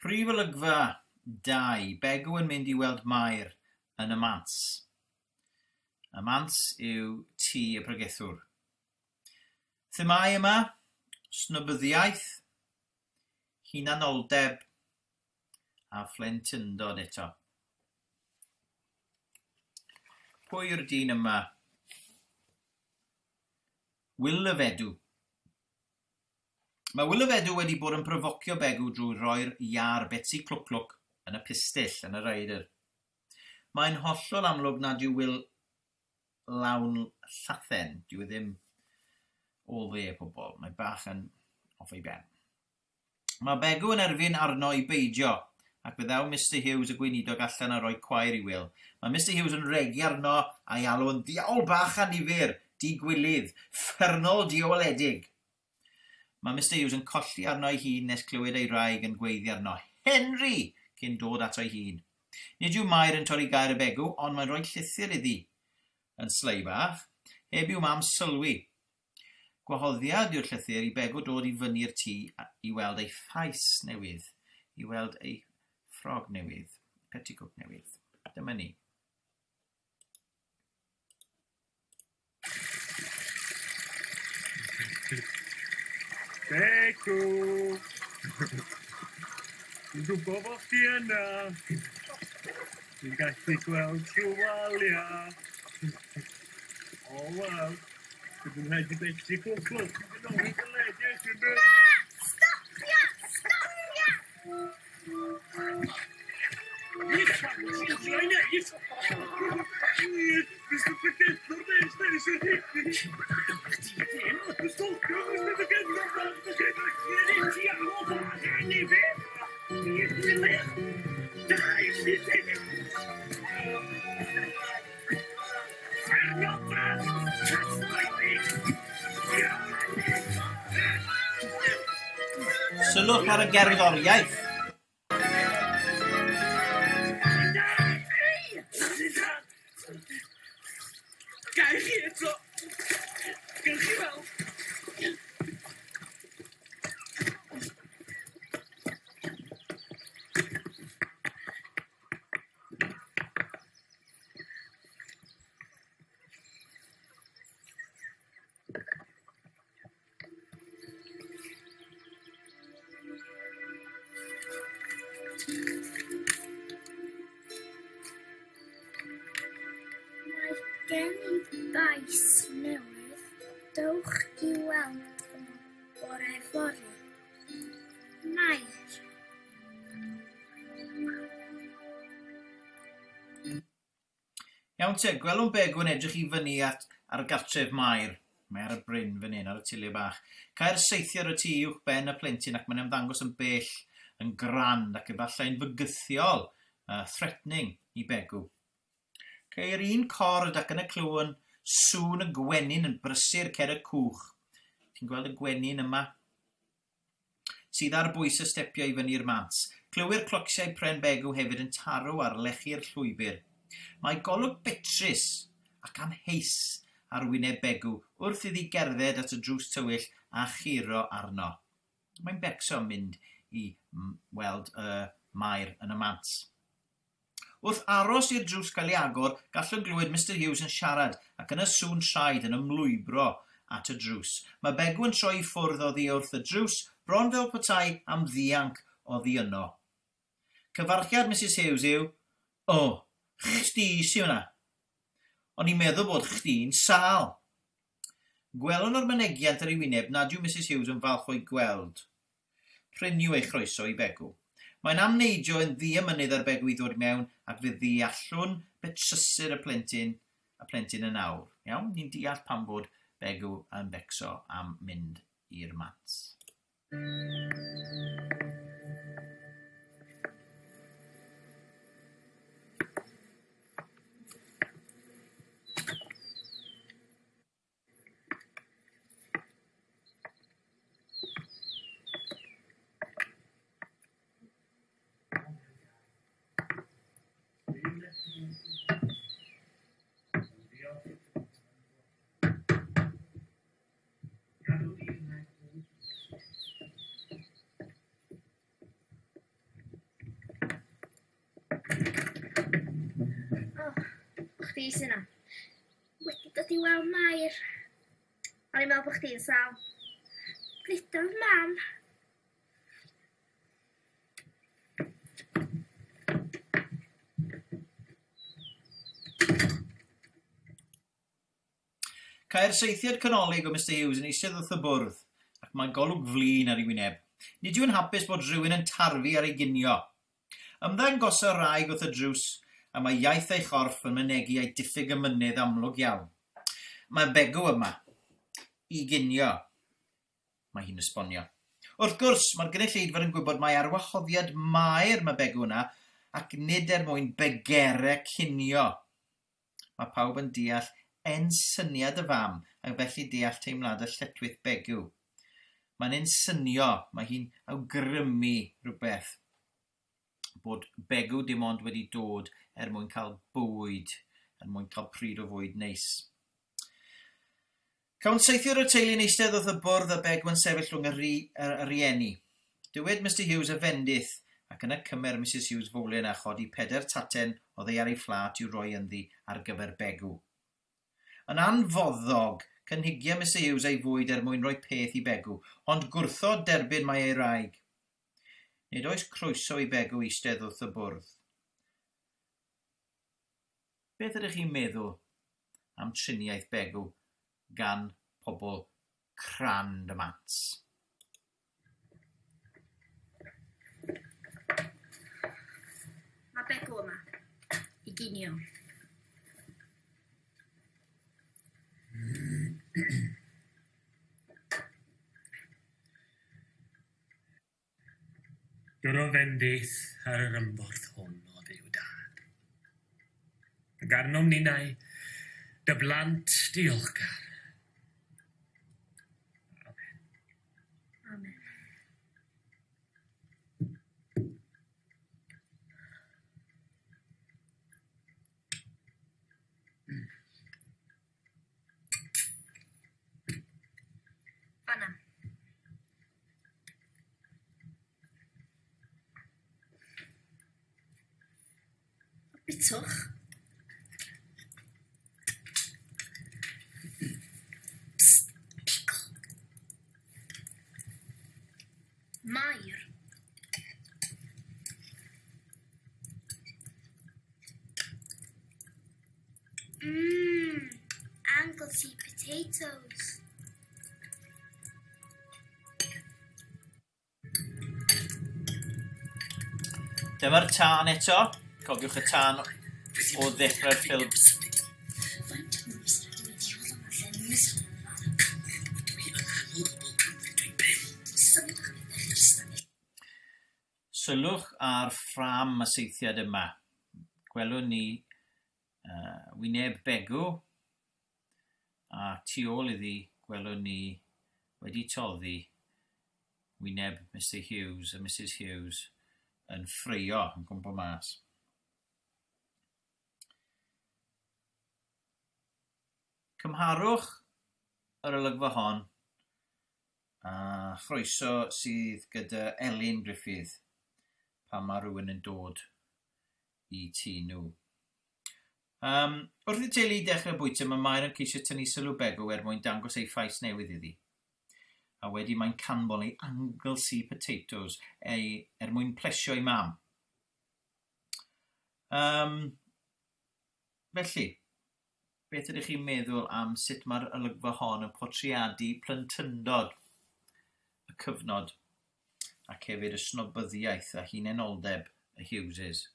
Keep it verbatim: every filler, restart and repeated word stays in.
Prif olygfa dau. Begw yn mynd i weld Mair yn y mans. Y mans yw tŷ y pregethwr. Themâu yma, snobyddiaeth, hunanoldeb a phlentyndod eto. Pwy yw'r dyn yma? Llunyddiaeth. Mae Llunyddiaeth wedi bod yn profocio Begw drwy roi'r iar Betsi Clwc yn y pistill yn y reidr. Mae'n hollol amlwg nad yw Will lawn llathen. Dyw e ddim o dde pobl. Mae bach yn off ei ben. Mae Begw yn erfyn arno i beidio, ac fyddaw Mister Hughes y gweinidog allan a rhoi cwair i Will. Mae Mister Hughes yn regi arno a'i alw yn diawl bach a nifyr, di-gwilydd, ffernol diawoledig. Mae Mister Hughes yn colli arno ei hun nes clywed ei wraig yn gweiddi arno Henry cyn dod at ei hun. Nid yw Mair yn torri gair y Begw, ond mae'n rhoi llythyr iddi yn slei bach, heb yw mam sylwi. Gwahoddiad yw'r llythyr i Begw dod i fyny'r tŷ i weld ei ffais newydd, i weld ei ffrog newydd, petticoat newydd. Dyma ni. Begw! Dwi'n gwybod bod chdi yna. Dwi'n gallu gweld trwy waliau. O, wel. Dwi'n rhaid i Betsi Clwc. Dwi'n ôl i Llunyddiaeth. Stopia! Stopia! Ti'n rhaid i neud? Mister Pregethwr nes, nes yn hyn. Chdi ddim. Dwi'n stolcio, Mister Pregethwr. Dwi'n ti am o bach a nifyr. I'r gilydd. Dau sydd ddim. Fernobas. Tasgoedig. Sylwch ar y gerddoriaeth. Gael chi eto. Gael chi fel. Gen i bais newydd, dowch i weld yn bore fory. Mair. Iawn te, gwelwn Begw yn edrych i fyny at ar gartref Mair. Mae ar y bryn fan hyn, ar y tilia bach. Cair seithio ar y tŷ uwch ben y plentyn ac mae'n ymddangos yn bell, yn grand ac efallai'n fygythiol, uh, threatening i Begw. Ceir un cord ac yn y clwn sŵn y gwenyn yn brysur cer y cwch. Ti'n gweld y gwenyn yma? Sydd ar bwys y stepio i fyny'r mans. Clywir clocsiau pren Begw hefyd yn tarw ar lechu'r llwybr. Mae golwg betrus ac amheus ar wyneb Begw wrth iddi gerdded at y drws tywyll a chiro arno. Mae'n becso mynd i weld uh, Mair yn y mans. Wrth aros i'r drws cael ei agor, gallwn glywed Mister Hughes yn siarad ac yn y sŵn traed yn ymlwybro at y drws. Mae Begw yn troi ffwrdd oddi wrth y drws, bron fel petai am ddianc oddi yno. Cyfarchiad Missus Hughes yw, o, chdi sy'n hwnna. O'n i'n meddwl bod chdi'n sal. Gwelwn o'r mynegiant ar ei wyneb nad yw Missus Hughes yn falch o'i gweld. Pryniw ei chroeso i Begw. Mae'n amneidio yn ddiamynydd ar Begw i ddod mewn ac fe ddeallwn betrysur y plentyn, y plentyn yn awr. Iawn, ni'n deall pan bod Begw yn becso am mynd i'r mans. Fi sy'n na. Wedi dod i weld Mair. O'n i'n meddwl bod chdi'n sal. Gludodd mam. Cae'r seithiad canolig o Mister Hughes yn eistedd wrth y bwrdd, ac mae golwg flin ar ei wyneb. Nid yw'n hapus bod rhywun yn tarfu ar ei ginio. Ymddangos y raig wrth y drws, a mae iaith ei chorff yn mynegu ei diffyg y mynydd amlwg iawn. Mae begw yma, i ginio, mae hi'n esbonio. Wrth gwrs, mae'r gynulleidfa yn gwybod mai ar wahoddiad mair mae begw yna, ac nid er mwyn begerau cinio. Mae pawb yn deall en syniad y fam, ac felly deall teimlad y lletwyth begw. Mae'n ein synio, mae hi'n awgrymu rhywbeth, bod begw dim ond wedi dod er mwyn cael bwyd, er mwyn cael pryd o fwyd neis. Cawn saethiwr y teulu'n eistedd wrth y bwrdd a begw yn sefyll rhwng y, ri, y, y rieni. Dywed Mister Hughes y fendith, ac yna cymer Misys Hughes fowlen a chodi peder taten o ddei ar ei fflat i'w roi ynddi ar gyfer begw. Yn anfoddog, cynhigia Mister Hughes ei fwyd er mwyn rhoi peth i begw, ond gwrthod derbyn mae ei wraig. Nid oes croeso i begw eistedd wrth y bwrdd. Beth ydych chi'n meddwl am triniaeth begw gan pobl crand y mans? Mae begw yma. I ginio. Dod o fendith ar yr ymborth hwn o ddiw dad. Ac arnom ninnau, dy blant diolchgar. Amen. Amen. Fanna. Bitwch. Psst, pickle. Mair. Mmm, Anglesey Potatoes. Dyma'r tân eto. Cofiwch y tân o ddechrau'r ffilm. Sylwch ar ffram y seithiad yma. Gwelwn ni uh, wyneb begw, a tu ôl iddi gwelwn ni wedi toddi wyneb Mister Hughes a Misys Hughes yn ffreio yn gwmpo mas. Cymharwch yr olygfa hon a chroeso sydd gyda Elin Griffith pan mae rhywun yn dod i tŷ nhw. Um, wrth i teulu dechrau bwyta, mae Mair yn ceisio tynnu sylw begw er mwyn dangos ei ffais newydd iddi. A wedi mae'n canmol ei Anglesey Potatoes ei, er mwyn plesio ei mam. Um, felly, beth ydych chi'n meddwl am sut mae'r olygfa hon yn portreadu plentyndod y cyfnod ac hefyd y snobyddiaeth a hunanoldeb y Hugheses?